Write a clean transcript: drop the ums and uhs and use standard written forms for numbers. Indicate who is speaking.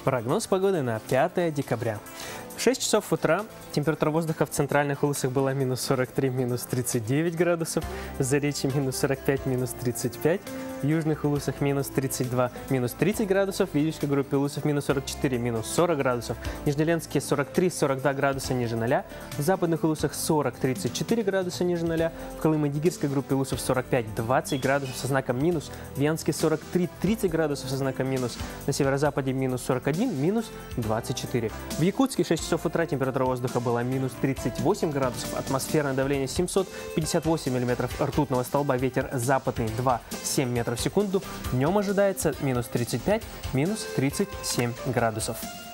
Speaker 1: Прогноз погоды на 5 декабря. В 6 часов утра температура воздуха в центральных улусах была минус 43, минус 39 градусов, в Заречье минус 45, минус 35, в южных улусах минус 32, минус 30 градусов, в Витебской группе улусов минус 44, минус 40 градусов, Нижнеленске 43-42 градуса ниже 0, в западных улусах 40-34 градуса ниже 0, в Колымо-Дигирской группе улусов 45-20 градусов со знаком минус, в Венске 43-30 градусов со знаком минус, на северо-западе минус 41, минус 24. В Якутске 6 часов утра температура воздуха была минус 38 градусов, атмосферное давление 758 миллиметров ртутного столба, ветер западный 2,7 метров в секунду. Днем ожидается минус 35, минус 37 градусов.